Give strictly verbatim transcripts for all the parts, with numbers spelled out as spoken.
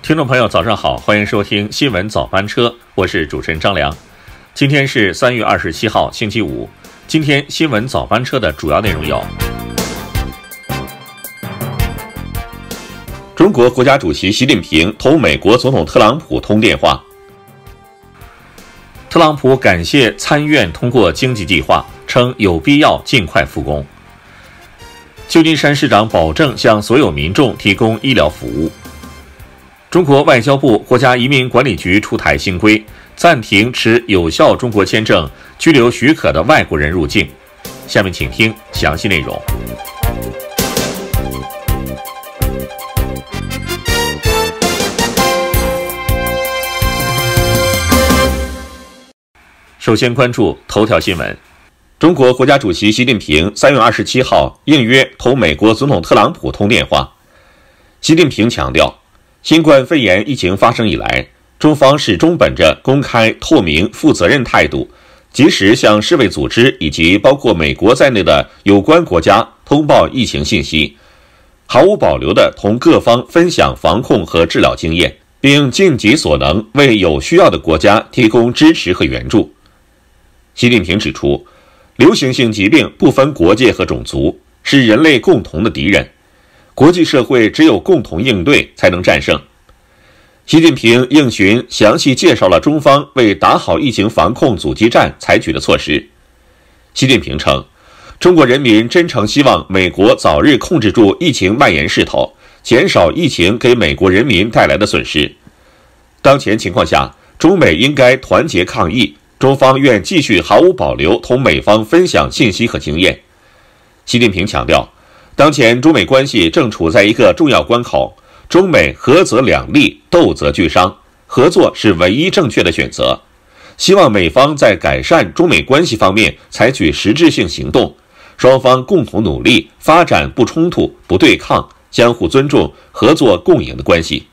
听众朋友，早上好，欢迎收听新闻早班车，我是主持人张良。今天是三月二十七号，星期五。今天新闻早班车的主要内容有：中国国家主席习近平同美国总统特朗普通电话。特朗普感谢参院通过经济计划，称有必要尽快复工。旧金山市长保证向所有民众提供医疗服务。中国外交部、国家移民管理局出台新规，暂停持有效中国签证、居留许可的外国人入境。下面请听详细内容。首先关注头条新闻。中国国家主席习近平三月二十七号应约同美国总统特朗普通电话。习近平强调，新冠肺炎疫情发生以来，中方始终本着公开、透明、负责任态度，及时向世卫组织以及包括美国在内的有关国家通报疫情信息，毫无保留地同各方分享防控和治疗经验，并尽己所能为有需要的国家提供支持和援助。习近平指出，流行性疾病不分国界和种族，是人类共同的敌人。国际社会只有共同应对才能战胜。习近平应询详细介绍了中方为打好疫情防控阻击战采取的措施。习近平称，中国人民真诚希望美国早日控制住疫情蔓延势头，减少疫情给美国人民带来的损失。当前情况下，中美应该团结抗疫，中方愿继续毫无保留同美方分享信息和经验。习近平强调，当前中美关系正处在一个重要关口，中美合则两利，斗则俱伤，合作是唯一正确的选择。希望美方在改善中美关系方面采取实质性行动，双方共同努力，发展不冲突、不对抗、相互尊重、合作共赢的关系。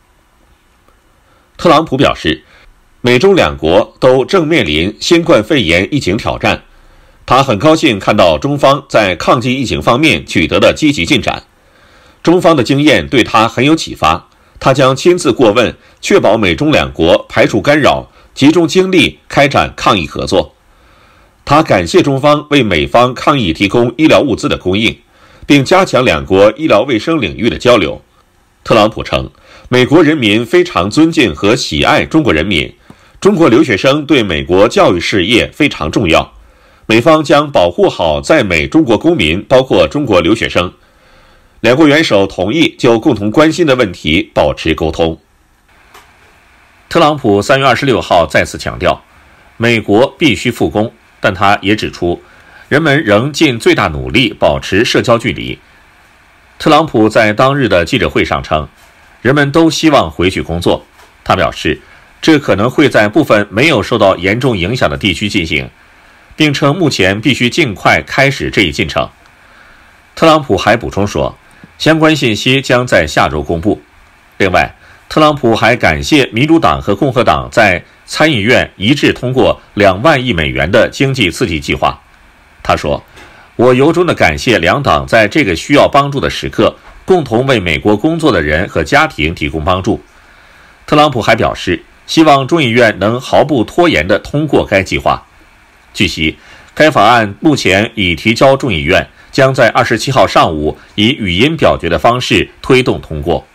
特朗普表示，美中两国都正面临新冠肺炎疫情挑战，他很高兴看到中方在抗击疫情方面取得的积极进展。中方的经验对他很有启发，他将亲自过问，确保美中两国排除干扰，集中精力开展抗疫合作。他感谢中方为美方抗疫提供医疗物资的供应，并加强两国医疗卫生领域的交流。特朗普称，美国人民非常尊敬和喜爱中国人民，中国留学生对美国教育事业非常重要，美方将保护好在美中国公民，包括中国留学生。两国元首同意就共同关心的问题保持沟通。特朗普三月二十六号再次强调，美国必须复工，但他也指出，人们仍尽最大努力保持社交距离。特朗普在当日的记者会上称，人们都希望回去工作。他表示，这可能会在部分没有受到严重影响的地区进行，并称目前必须尽快开始这一进程。特朗普还补充说，相关信息将在下周公布。另外，特朗普还感谢民主党和共和党在参议院一致通过两万亿美元的经济刺激计划。他说，我由衷地感谢两党在这个需要帮助的时刻，共同为美国工作的人和家庭提供帮助。特朗普还表示，希望众议院能毫不拖延地通过该计划。据悉，该法案目前已提交众议院，将在二十七号上午以语音表决的方式推动通过。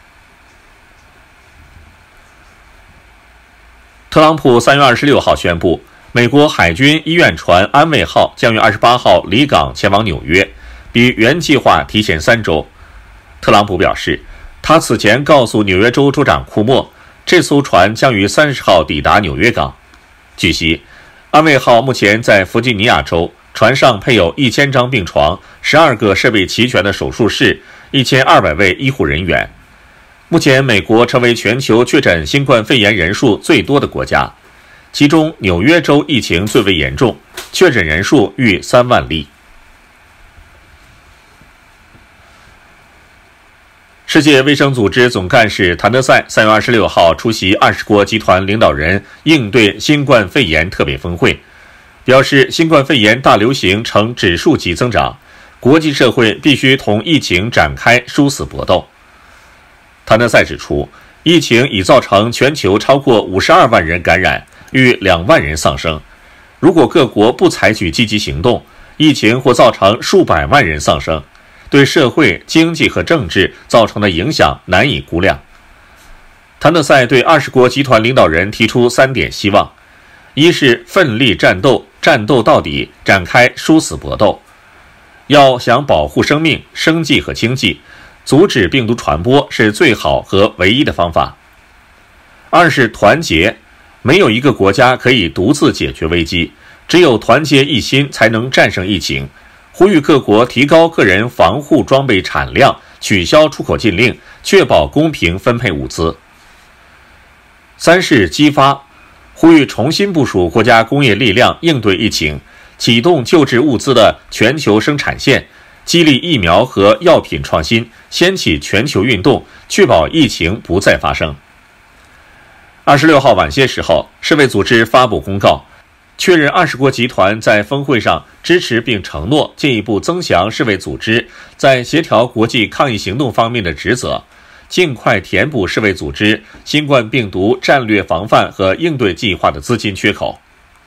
特朗普三月二十六号宣布，美国海军医院船安慰号将于二十八号离港前往纽约，比原计划提前三周。特朗普表示，他此前告诉纽约州州长库莫，这艘船将于三十号抵达纽约港。据悉，安慰号目前在弗吉尼亚州，船上配有一千张病床、十二个设备齐全的手术室、一千二百位医护人员。目前，美国成为全球确诊新冠肺炎人数最多的国家，其中纽约州疫情最为严重，确诊人数逾三万例。世界卫生组织总干事谭德赛三月二十六号出席二十国集团领导人应对新冠肺炎特别峰会，表示新冠肺炎大流行呈指数级增长，国际社会必须同疫情展开殊死搏斗。谭德赛指出， 疫情已造成全球超过五十二万人感染，逾两万人丧生。如果各国不采取积极行动，疫情或造成数百万人丧生，对社会、经济和政治造成的影响难以估量。谭德赛对二十国集团领导人提出三点希望：一是奋力战斗，战斗到底，展开殊死搏斗。要想保护生命、生计和经济，阻止病毒传播是最好和唯一的方法。二是团结，没有一个国家可以独自解决危机，只有团结一心才能战胜疫情。呼吁各国提高个人防护装备产量，取消出口禁令，确保公平分配物资。三是激发，呼吁重新部署国家工业力量应对疫情，启动救治物资的全球生产线，激励疫苗和药品创新，掀起全球运动，确保疫情不再发生。二十六号晚些时候，世卫组织发布公告，确认二十国集团在峰会上支持并承诺进一步增强世卫组织在协调国际抗疫行动方面的职责，尽快填补世卫组织新冠病毒战略防范和应对计划的资金缺口。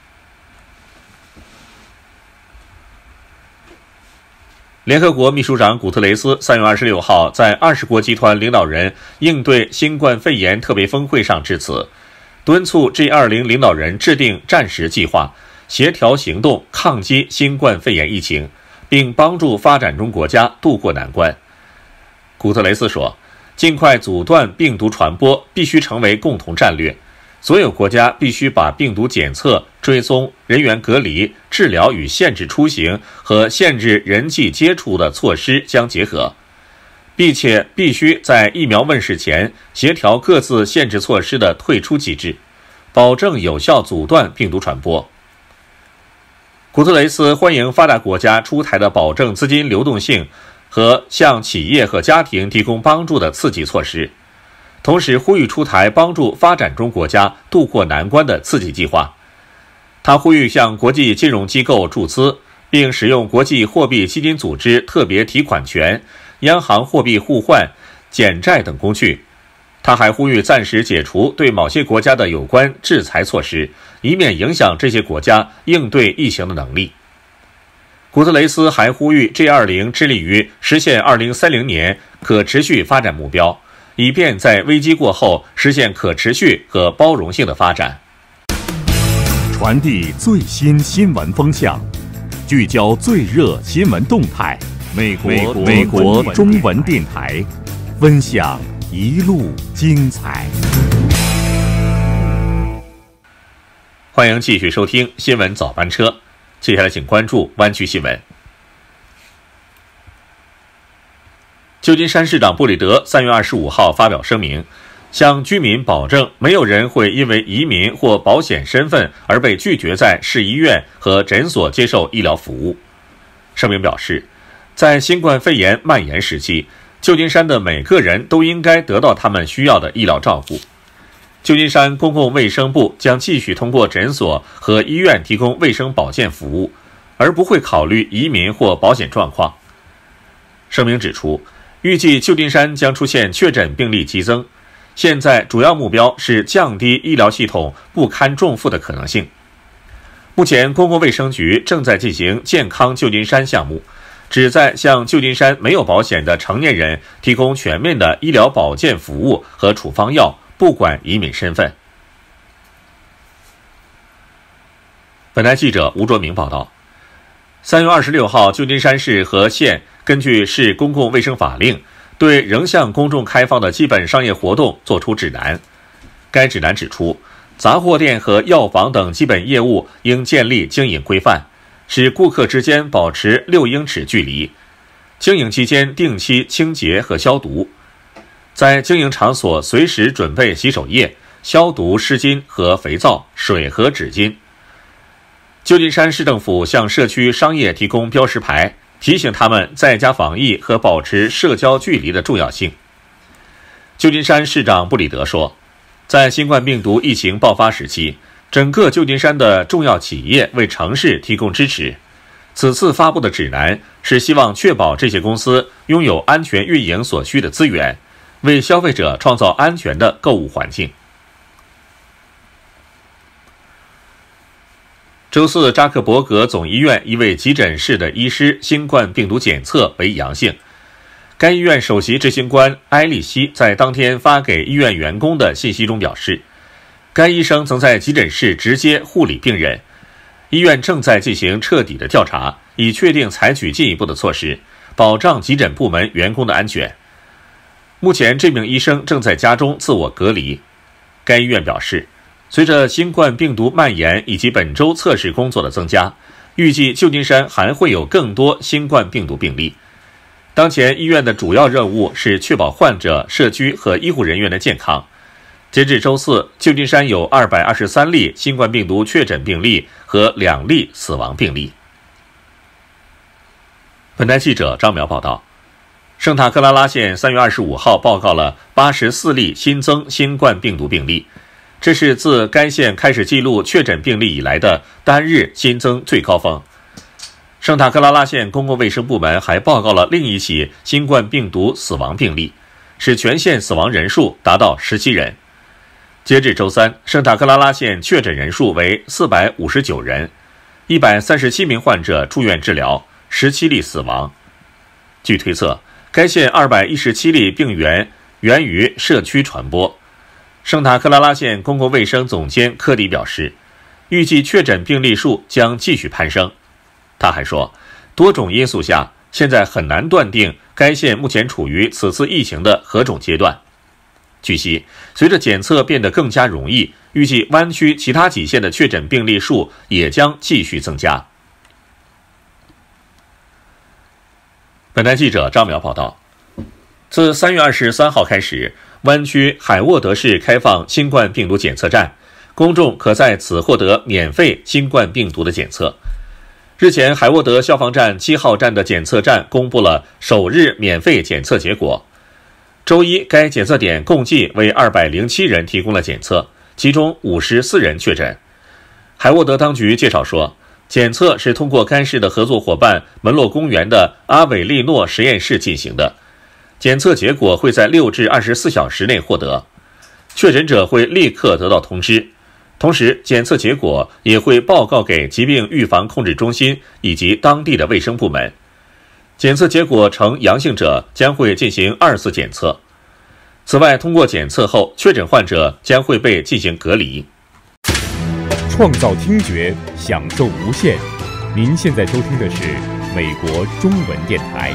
联合国秘书长古特雷斯三月二十六号在二十国集团领导人应对新冠肺炎特别峰会上致辞，敦促 G 二十 领导人制定战时计划，协调行动抗击新冠肺炎疫情，并帮助发展中国家渡过难关。古特雷斯说，尽快阻断病毒传播必须成为共同战略，所有国家必须把病毒检测、追踪、人员隔离、治疗与限制出行和限制人际接触的措施相结合，并且必须在疫苗问世前协调各自限制措施的退出机制，保证有效阻断病毒传播。古特雷斯欢迎发达国家出台的保证资金流动性和向企业和家庭提供帮助的刺激措施，同时呼吁出台帮助发展中国家渡过难关的刺激计划。他呼吁向国际金融机构注资，并使用国际货币基金组织特别提款权、央行货币互换、减债等工具。他还呼吁暂时解除对某些国家的有关制裁措施，以免影响这些国家应对疫情的能力。古特雷斯还呼吁 G 二十 致力于实现二零三零年可持续发展目标，以便在危机过后实现可持续和包容性的发展。 传递最新新闻风向，聚焦最热新闻动态。美国美国美国中文电台，分享一路精彩。 欢迎继续收听新闻早班车，接下来请关注湾区新闻。旧金山市长布里德三月二十五号发表声明，向居民保证没有人会因为移民或保险身份而被拒绝在市医院和诊所接受医疗服务。声明表示，在新冠肺炎蔓延时期，旧金山的每个人都应该得到他们需要的医疗照顾。旧金山公共卫生部将继续通过诊所和医院提供卫生保健服务，而不会考虑移民或保险状况。声明指出，预计旧金山将出现确诊病例激增，现在主要目标是降低医疗系统不堪重负的可能性。目前，公共卫生局正在进行健康旧金山项目，旨在向旧金山没有保险的成年人提供全面的医疗保健服务和处方药，不管移民身份。本台记者吴卓明报道，三月二十六号，旧金山市和县根据市公共卫生法令，对仍向公众开放的基本商业活动作出指南。该指南指出，杂货店和药房等基本业务应建立经营规范，使顾客之间保持六英尺距离，经营期间定期清洁和消毒，在经营场所随时准备洗手液、消毒湿巾和肥皂、水和纸巾。旧金山市政府向社区商业提供标识牌，提醒他们在家防疫和保持社交距离的重要性。旧金山市长布里德说，在新冠病毒疫情爆发时期，整个旧金山的重要企业为城市提供支持。此次发布的指南是希望确保这些公司拥有安全运营所需的资源， 为消费者创造安全的购物环境。周四，扎克伯格总医院一位急诊室的医师新冠病毒检测为阳性。该医院首席执行官埃利希在当天发给医院员工的信息中表示，该医生曾在急诊室直接护理病人。医院正在进行彻底的调查，以确定采取进一步的措施，保障急诊部门员工的安全。目前，这名医生正在家中自我隔离。该医院表示，随着新冠病毒蔓延以及本周测试工作的增加，预计旧金山还会有更多新冠病毒病例。当前医院的主要任务是确保患者、社区和医护人员的健康。截至周四，旧金山有二百二十三例新冠病毒确诊病例和两例死亡病例。本台记者张苗报道，圣塔克拉拉县三月二十五号报告了八十四例新增新冠病毒病例，这是自该县开始记录确诊病例以来的单日新增最高峰。圣塔克拉拉县公共卫生部门还报告了另一起新冠病毒死亡病例，使全县死亡人数达到十七人。截至周三，圣塔克拉拉县确诊人数为四百五十九人，一百三十七名患者住院治疗，十七例死亡。据推测，该县二百一十七例病源源于社区传播。圣塔克拉拉县公共卫生总监科迪表示，预计确诊病例数将继续攀升。他还说，多种因素下，现在很难断定该县目前处于此次疫情的何种阶段。据悉，随着检测变得更加容易，预计湾区其他几县的确诊病例数也将继续增加。本台记者张苗报道，自三月二十三号开始，湾区海沃德市开放新冠病毒检测站，公众可在此获得免费新冠病毒的检测。日前，海沃德消防站七号站的检测站公布了首日免费检测结果。周一，该检测点共计为二百零七人提供了检测，其中五十四人确诊。海沃德当局介绍说，检测是通过该市的合作伙伴门洛公园的阿韦利诺实验室进行的，检测结果会在六至二十四小时内获得，确诊者会立刻得到通知。同时，检测结果也会报告给疾病预防控制中心以及当地的卫生部门。检测结果呈阳性者将会进行二次检测。此外，通过检测后确诊患者将会被进行隔离。 创造听觉，享受无限。您现在收听的是美国中文电台。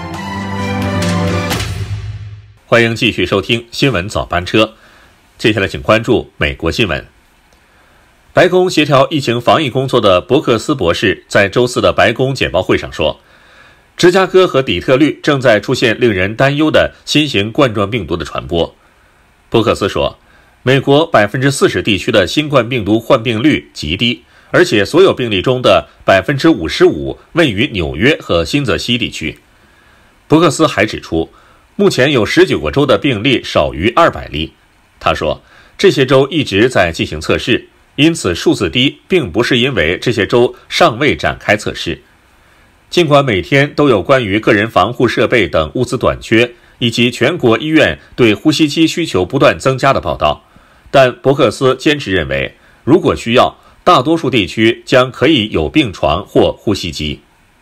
欢迎继续收听新闻早班车。接下来请关注美国新闻。白宫协调疫情防疫工作的伯克斯博士在周四的白宫简报会上说，芝加哥和底特律正在出现令人担忧的新型冠状病毒的传播。伯克斯说，美国 百分之四十 地区的新冠病毒患病率极低，而且所有病例中的 百分之五十五 位于纽约和新泽西地区。伯克斯还指出，目前有十九个州的病例少于二百例。他说，这些州一直在进行测试，因此数字低并不是因为这些州尚未展开测试。尽管每天都有关于个人防护设备等物资短缺，以及全国医院对呼吸机需求不断增加的报道，但伯克斯坚持认为，如果需要，大多数地区将可以有病床或呼吸机。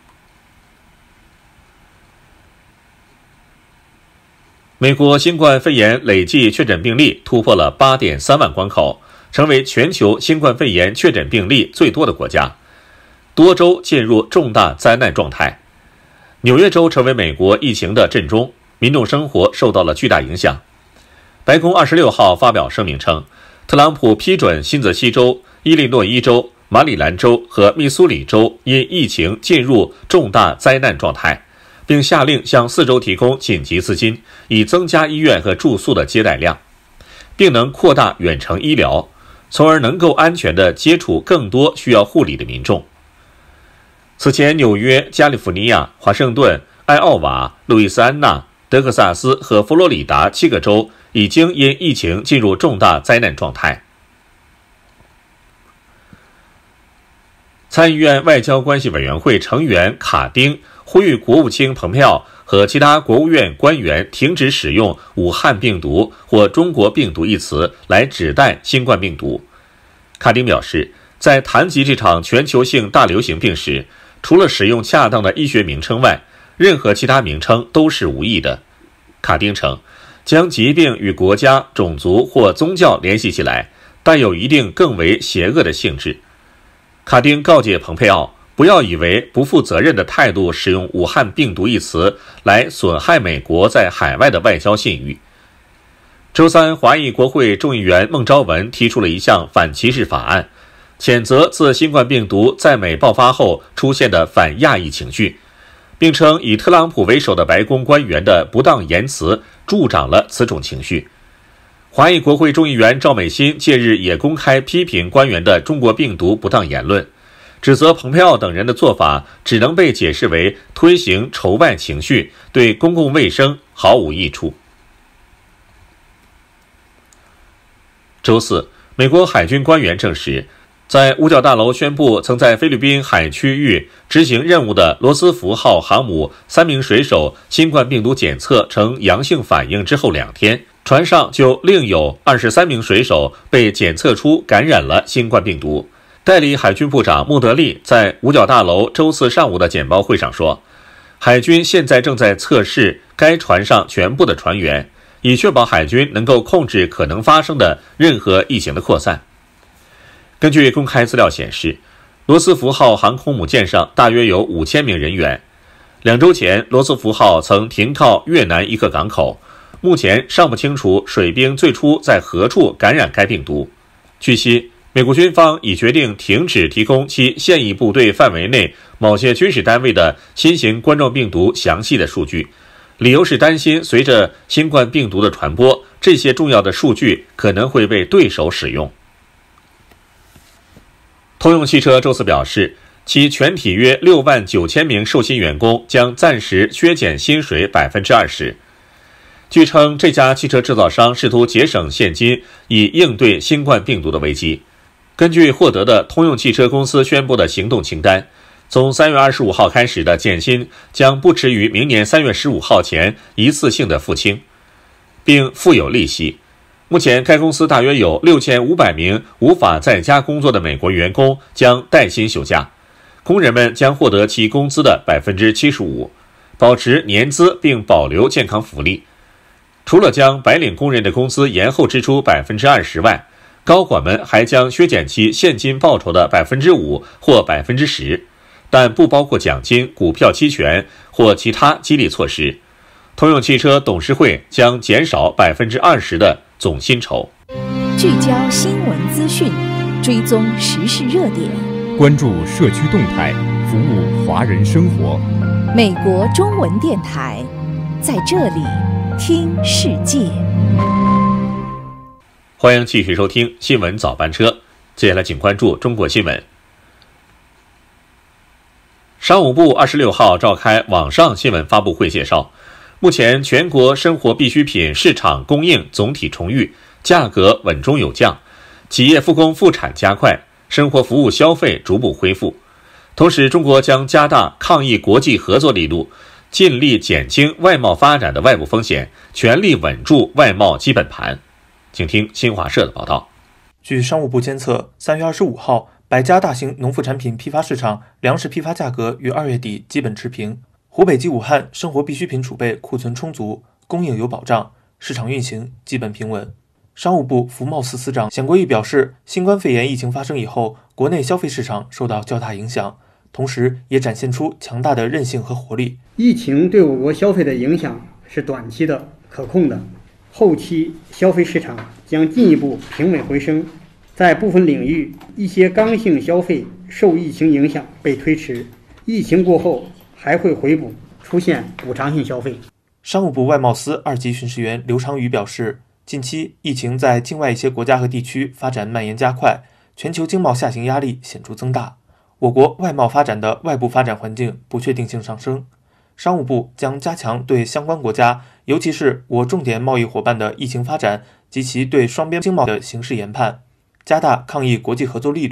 美国新冠肺炎累计确诊病例突破了 八点三万关口，成为全球新冠肺炎确诊病例最多的国家。多州进入重大灾难状态，纽约州成为美国疫情的震中，民众生活受到了巨大影响。白宫二十六号发表声明称，特朗普批准新泽西州、伊利诺伊州、马里兰州和密苏里州因疫情进入重大灾难状态，并下令向四州提供紧急资金，以增加医院和住宿的接待量，并能扩大远程医疗，从而能够安全地接触更多需要护理的民众。此前，纽约、加利福尼亚、华盛顿、艾奥瓦、路易斯安那、德克萨斯和佛罗里达七个州已经因疫情进入重大灾难状态。 参议院外交关系委员会成员卡丁呼吁国务卿蓬佩奥和其他国务院官员停止使用武汉病毒或中国病毒一词来指代新冠病毒。卡丁表示，在谈及这场全球性大流行病时，除了使用恰当的医学名称外，任何其他名称都是无益的。卡丁称，将疾病与国家、种族或宗教联系起来，带有一定更为邪恶的性质。卡丁告诫蓬佩奥，不要以为不负责任的态度使用武汉病毒一词来损害美国在海外的外交信誉。周三，华裔国会众议员孟昭文提出了一项反歧视法案，谴责自新冠病毒在美爆发后出现的反亚裔情绪，并称以特朗普为首的白宫官员的不当言辞助长了此种情绪。华裔国会众议员赵美心近日也公开批评官员的中国病毒不当言论，指责蓬佩奥等人的做法只能被解释为推行仇外情绪，对公共卫生毫无益处。周四，美国海军官员证实，在五角大楼宣布曾在菲律宾海区域执行任务的罗斯福号航母三名水手新冠病毒检测呈阳性反应之后两天，船上就另有二十三名水手被检测出感染了新冠病毒。代理海军部长穆德利在五角大楼周四上午的简报会上说，海军现在正在测试该船上全部的船员，以确保海军能够控制可能发生的任何疫情的扩散。根据公开资料显示，罗斯福号航空母舰上大约有五千名人员。两周前，罗斯福号曾停靠越南一个港口，目前尚不清楚水兵最初在何处感染该病毒。据悉，美国军方已决定停止提供其现役部队范围内某些军事单位的新型冠状病毒详细的数据，理由是担心随着新冠病毒的传播，这些重要的数据可能会被对手使用。通用汽车周四表示，其全体约六万九千名受薪员工将暂时削减薪水百分之二十。据称，这家汽车制造商试图节省现金，以应对新冠病毒的危机。根据获得的通用汽车公司宣布的行动清单，从三月二十五号开始的减薪将不迟于明年三月十五号前一次性的付清，并附有利息。目前，该公司大约有六千五百名无法在家工作的美国员工将带薪休假，工人们将获得其工资的百分之七十五，保持年资并保留健康福利。除了将白领工人的工资延后支出百分之二十外，高管们还将削减其现金报酬的百分之五或百分之十，但不包括奖金、股票期权或其他激励措施。通用汽车董事会将减少百分之二十的总薪酬。 聚焦新闻资讯，追踪时事热点， 关注社区动态，服务华人生活。 美国中文电台，在这里听世界。 欢迎继续收听新闻早班车，接下来请关注中国新闻。商务部二十六号召开网上新闻发布会介绍，目前全国生活必需品市场供应总体充裕，价格稳中有降，企业复工复产加快，生活服务消费逐步恢复。同时，中国将加大抗疫国际合作力度，尽力减轻外贸发展的外部风险，全力稳住外贸基本盘。请听新华社的报道。 据商务部监测，三月二十五号，百家大型农副产品批发市场粮食批发价格于二月底基本持平。湖北及武汉生活必需品储备库存充足，供应有保障，市场运行基本平稳。商务部服贸司司长显国义表示，新冠肺炎疫情发生以后，国内消费市场受到较大影响，同时也展现出强大的韧性和活力。 疫情对我国消费的影响是短期的、可控的，后期消费市场将进一步平稳回升。在部分领域，一些刚性消费受疫情影响被推迟，疫情过后还会回补，出现补偿性消费。 商务部外贸司二级巡视员刘长宇表示，近期疫情在境外一些国家和地区发展蔓延加快，全球经贸下行压力显著增大，我国外贸发展的外部发展环境不确定性上升。商务部将加强对相关国家，尤其是我重点贸易伙伴的疫情发展及其对双边经贸的形势研判，加大抗疫国际合作力度，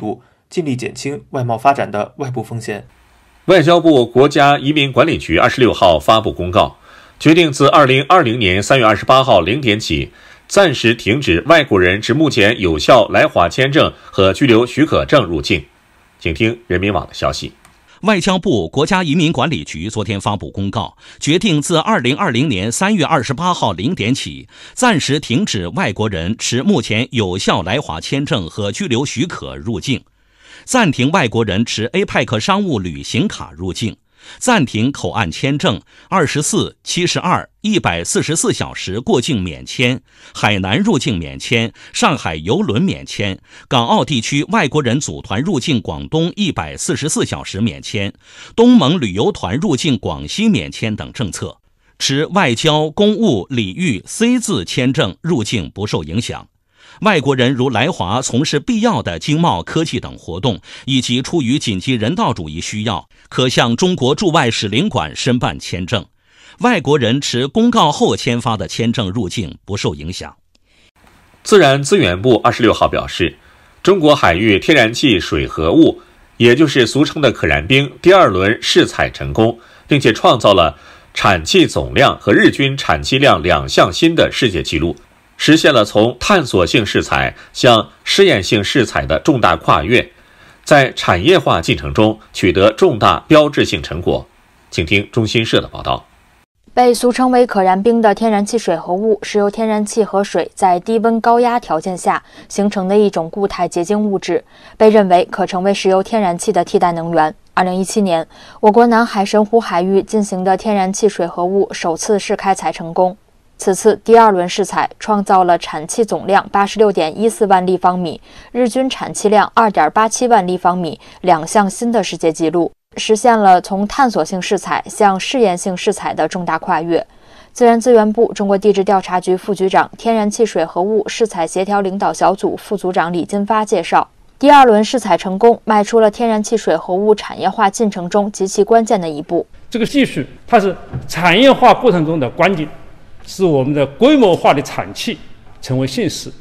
尽力减轻外贸发展的外部风险。 外交部国家移民管理局二十六号发布公告，决定自二零二零年三月二十八号零点起，暂时停止外国人持目前有效来华签证和居留许可证入境。请听人民网的消息。 外交部国家移民管理局昨天发布公告，决定自二零二零年三月二十八号零点起，暂时停止外国人持目前有效来华签证和居留许可入境，暂停外国人持 A P E C 商务旅行卡入境，暂停口岸签证二十四、七十二、一百四十四小时过境免签、海南入境免签、上海邮轮免签、港澳地区外国人组团入境广东一百四十四小时免签、东盟旅游团入境广西免签等政策。持外交、公务、礼遇 C 字签证入境不受影响。外国人如来华从事必要的经贸、科技等活动，以及出于紧急人道主义需要，可向中国驻外使领馆申办签证。外国人持公告后签发的签证入境不受影响。 自然资源部二十六号表示，中国海域天然气水合物，也就是俗称的可燃冰第二轮试采成功，并且创造了产气总量和日均产气量两项新的世界纪录，实现了从探索性试采向试验性试采的重大跨越，在产业化进程中取得重大标志性成果。请听中新社的报道。 被俗称为可燃冰的天然气水合物是由天然气和水在低温高压条件下形成的一种固态结晶物质，被认为可成为石油天然气的替代能源。二零一七年，我国南海神湖海域进行的天然气水合物首次试开采成功。此次第二轮试采创造了产气总量 八十六点一四万立方米、日均产气量 二点八七万立方米两项新的世界纪录，实现了从探索性试采向试验性试采的重大跨越。自然资源部中国地质调查局副局长、天然气水合物试采协调领导小组副组长李金发介绍，第二轮试采成功，迈出了天然气水合物产业化进程中极其关键的一步。 这个技术它是产业化过程中的关键，使我们的规模化的产气成为现实。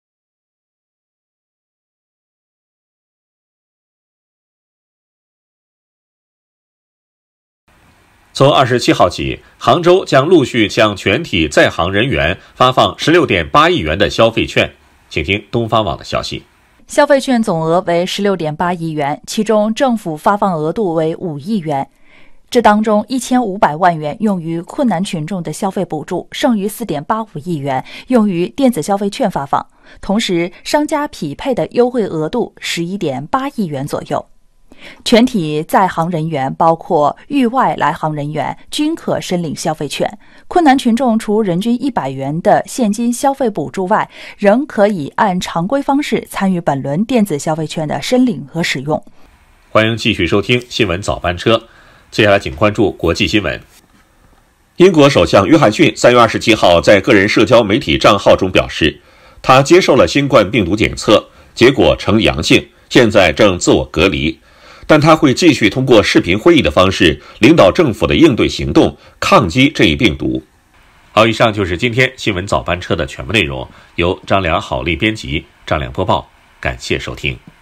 从二十七号起，杭州将陆续向全体在杭人员发放 十六点八亿元的消费券。请听东方网的消息。 消费券总额为 十六点八亿元，其中政府发放额度为五亿元。这当中一千五百万元用于困难群众的消费补助，剩余 四点八五亿元用于电子消费券发放。同时，商家匹配的优惠额度 十一点八亿元左右。全体在杭人员，包括域外来杭人员，均可申领消费券。困难群众除人均一百元的现金消费补助外，仍可以按常规方式参与本轮电子消费券的申领和使用。 欢迎继续收听新闻早班车，接下来请关注国际新闻。英国首相约翰逊三月二十七号在个人社交媒体账号中表示，他接受了新冠病毒检测，结果呈阳性，现在正自我隔离。但他会继续通过视频会议的方式领导政府的应对行动，抗击这一病毒。好，以上就是今天新闻早班车的全部内容，由张良、郝丽编辑，张良播报，感谢收听。